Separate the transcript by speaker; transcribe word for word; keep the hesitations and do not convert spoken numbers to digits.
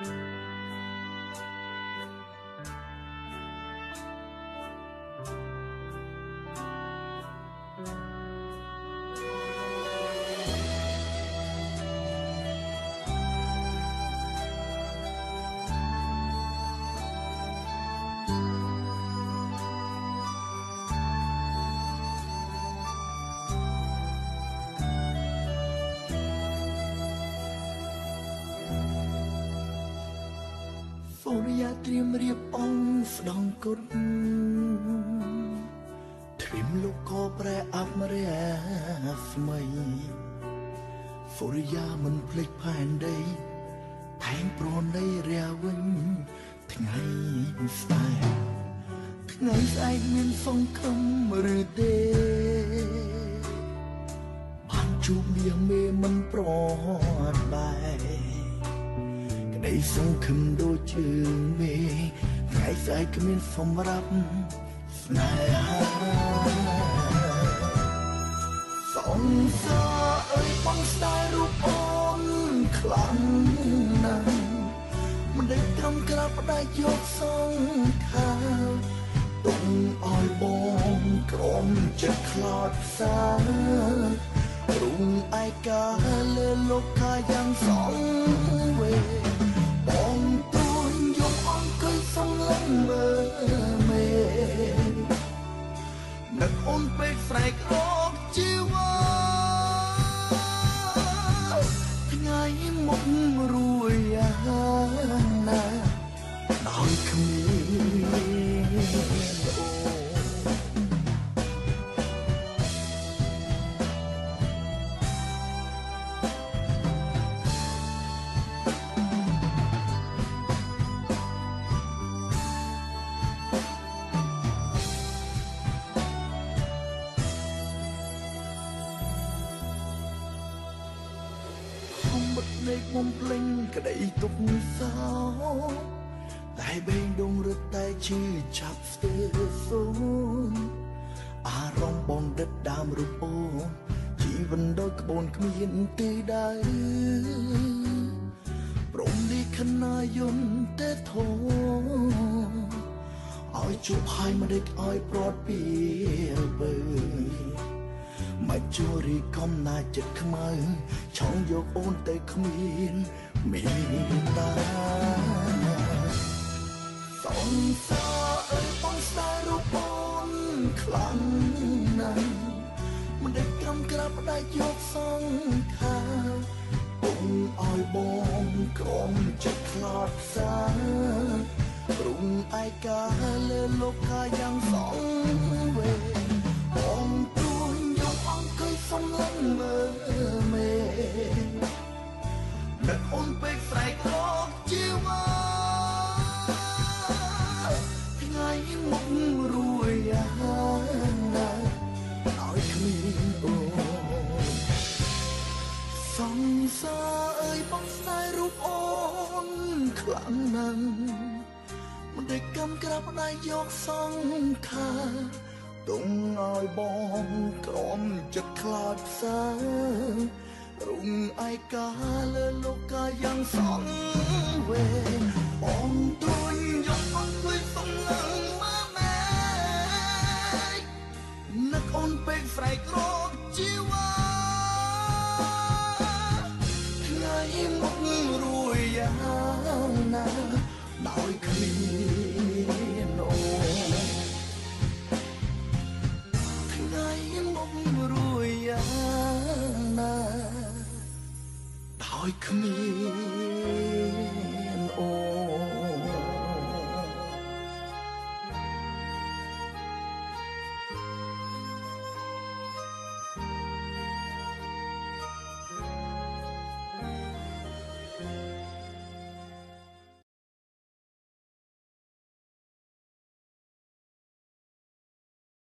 Speaker 1: សូរិយាត្រៀមរៀបអង្គស្ដង់គុណត្រៀមលោកក៏ប្រែអមរៈស្មីសូរិយាមិនភ្លេចផែនដីថែមប្រណីរាវិញថ្ងៃស្អែកថ្ងៃស្អែកមានសង្ឃឹមឬទេបានជួបមាសមេមិនប្របែកក្តីសង្ឃឹមដូចជើងមេថ្ងៃស្អែកគ្មានសម្រាប់ស្នេហាសង្សារអើយបងស្ដាយរូបអូនខ្លាំងណាស់មិនได้ត្រឹមក្រាបផ្ដាច់យកសង្ខារទុំឲ្យបងក្រំចិត្តខ្លោចផ្សារុងឯកាលើលោកកាយ៉ាងសងវេបងទួញយកអង្គុយសំឡឹងមើលមេនឹកអូនពេកស្រែកអកជីវ៉ាថ្ងៃមុខរួយយ៉ាងណាដោយគ្មានអូនៃមុំភ្លេងក្តីទុកសោតែបេងដងរត់តែឈឺចាប់ស្ទើរសូនអារម្មណ៍បងដិតដើមរូបអូនជីវិតដោយក្បូនគ្មានទីដៅព្រមនេះខណាយំតែធោឲ្យជួបហើយមិនដេកឲ្យប្រត់ពីបើមកជួរីកំណាចិត្តខ្មៅឆောင်းយកអូនទៅគ្មានមេត្តាសង្សារអើយបងស្ដាយរូបអូនខ្លាំងណាស់មិនได้ក្រំក្រាបផ្ដាច់យកសង្ខារពុំឲ្យបងក្រំចិត្តខ្លោចផ្សារុងឯកាលើលោកកាយ៉ាងសងវេបងអង្គុយសំឡឹងមើលមេនឹកអូនពេកស្រែកអកជីវ៉ាថ្ងៃមុខរួយយ៉ាងណាឲ្យគ្មានអូនសង្សារអើយបងស្ដាយរូបអូនខ្លាំងណាស់មិនได้កំក្រាបដៃយកសង្ខារទុំឲ្យបងក្រំចិត្តខ្លោចផ្សារុងឯកាលើលោកកាយ៉ាងសងវេបងទួញយកអង្គុយសំឡឹងមើលម៉ែនឹកអូនពេកស្រែករកជីវ៉ា